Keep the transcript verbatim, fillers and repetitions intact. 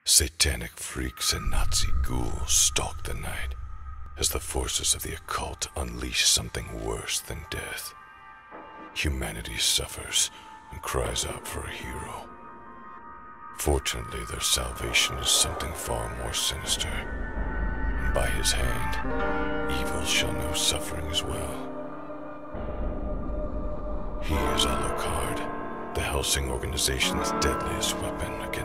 Satanic freaks and Nazi ghouls stalk the night as the forces of the occult unleash something worse than death. Humanity suffers and cries out for a hero. Fortunately, their salvation is something far more sinister, and by his hand, evil shall know suffering as well. He is Alucard, the Hellsing organization's deadliest weapon against